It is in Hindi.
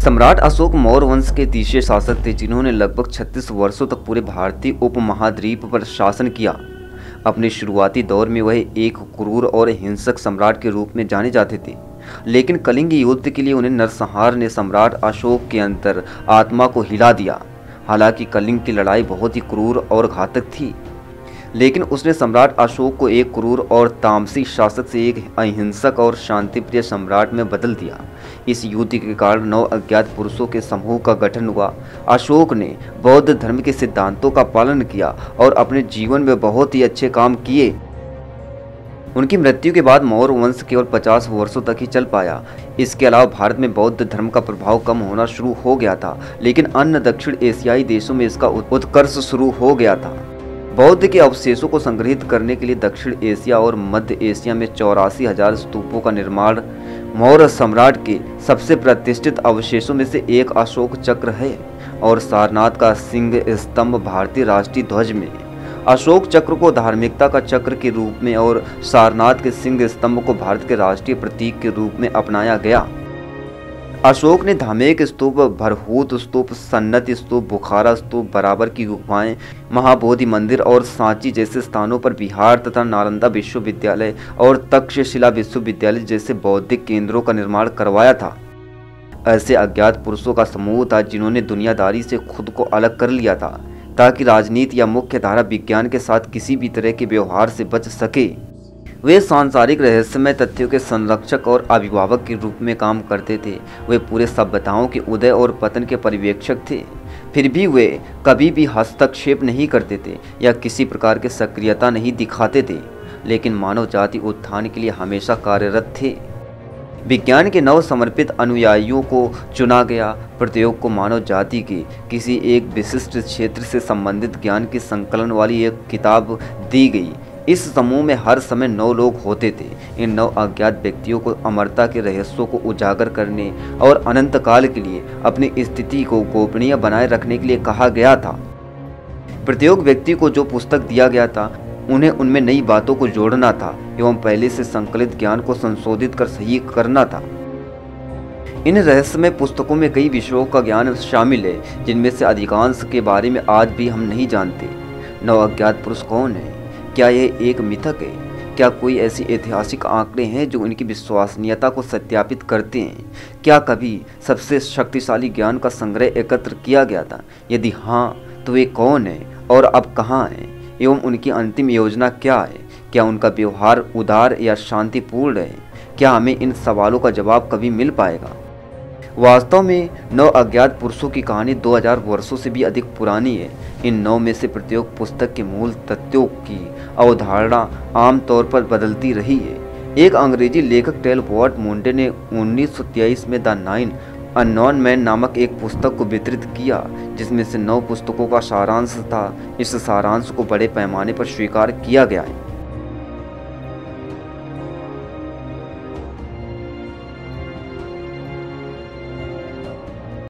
सम्राट अशोक मौर्य वंश के तीसरे शासक थे, जिन्होंने लगभग 36 वर्षों तक पूरे भारतीय उपमहाद्वीप पर शासन किया। अपने शुरुआती दौर में वह एक क्रूर और हिंसक सम्राट के रूप में जाने जाते थे, लेकिन कलिंग युद्ध के लिए उन्हें नरसंहार ने सम्राट अशोक के अंतर आत्मा को हिला दिया। हालांकि कलिंग की लड़ाई बहुत ही क्रूर और घातक थी, लेकिन उसने सम्राट अशोक को एक क्रूर और तामसिक शासक से एक अहिंसक और शांतिप्रिय सम्राट में बदल दिया। इस युद्ध के कारण 9 अज्ञात पुरुषों के समूह का गठन हुआ। अशोक ने बौद्ध धर्म के सिद्धांतों का पालन किया और अपने जीवन में बहुत ही अच्छे काम किए। उनकी मृत्यु के बाद मौर्य वंश केवल 50 वर्षों तक ही चल पाया। इसके अलावा भारत में बौद्ध धर्म का प्रभाव कम होना शुरू हो गया था, लेकिन अन्य दक्षिण एशियाई देशों में इसका उत्कर्ष शुरू हो गया था। बौद्ध के अवशेषों को संग्रहित करने के लिए दक्षिण एशिया और मध्य एशिया में 84,000 स्तूपों का निर्माण मौर्य सम्राट के सबसे प्रतिष्ठित अवशेषों में से एक अशोक चक्र है और सारनाथ का सिंह स्तंभ भारतीय राष्ट्रीय ध्वज में अशोक चक्र को धार्मिकता का चक्र के रूप में और सारनाथ के सिंह स्तंभ को भारत के राष्ट्रीय प्रतीक के रूप में अपनाया गया। अशोक ने धामेक स्तूप, भरहूत स्तूप, सन्नत स्तूप, बुखारा स्तूप, बराबर की गुफाएं, महाबोधि मंदिर और सांची जैसे स्थानों पर बिहार तथा नालंदा विश्वविद्यालय और तक्षशिला विश्वविद्यालय जैसे बौद्धिक केंद्रों का निर्माण करवाया था। ऐसे अज्ञात पुरुषों का समूह था जिन्होंने दुनियादारी से खुद को अलग कर लिया था, ताकि राजनीति या मुख्य धारा विज्ञान के साथ किसी भी तरह के व्यवहार से बच सके। वे सांसारिक रहस्यमय तथ्यों के संरक्षक और अभिभावक के रूप में काम करते थे। वे पूरे सभ्यताओं के उदय और पतन के पर्यवेक्षक थे। फिर भी वे कभी भी हस्तक्षेप नहीं करते थे या किसी प्रकार की सक्रियता नहीं दिखाते थे, लेकिन मानव जाति उत्थान के लिए हमेशा कार्यरत थे। विज्ञान के नव समर्पित अनुयायियों को चुना गया। प्रत्येक को मानव जाति के किसी एक विशिष्ट क्षेत्र से संबंधित ज्ञान की संकलन वाली एक किताब दी गई। इस समूह में हर समय 9 लोग होते थे। इन 9 अज्ञात व्यक्तियों को अमरता के रहस्यों को उजागर करने और अनंत काल के लिए अपनी स्थिति को गोपनीय बनाए रखने के लिए कहा गया था। प्रत्येक व्यक्ति को जो पुस्तक दिया गया था, उन्हें उनमें नई बातों को जोड़ना था एवं पहले से संकलित ज्ञान को संशोधित कर सही करना था। इन रहस्यमय पुस्तकों में कई विषयों का ज्ञान शामिल है, जिनमें से अधिकांश के बारे में आज भी हम नहीं जानते। 9 अज्ञात पुरुष कौन है? क्या यह एक मिथक है? क्या कोई ऐसी ऐतिहासिक आंकड़े हैं जो उनकी विश्वसनीयता को सत्यापित करते हैं? क्या कभी सबसे शक्तिशाली ज्ञान का संग्रह एकत्र किया गया था? यदि हाँ, तो वे कौन है और अब कहाँ हैं? एवं उनकी अंतिम योजना क्या है? क्या उनका व्यवहार उदार या शांतिपूर्ण है? क्या हमें इन सवालों का जवाब कभी मिल पाएगा? वास्तव में 9 अज्ञात पुरुषों की कहानी 2000 वर्षों से भी अधिक पुरानी है। इन 9 में से प्रत्येक पुस्तक के मूल तथ्यों की अवधारणा आमतौर पर बदलती रही है। एक अंग्रेजी लेखक टेलबॉट मुंडे ने 1923 में द 9 अननोन मैन नामक एक पुस्तक को वितरित किया, जिसमें से 9 पुस्तकों का सारांश था। इस सारांश को बड़े पैमाने पर स्वीकार किया गया है।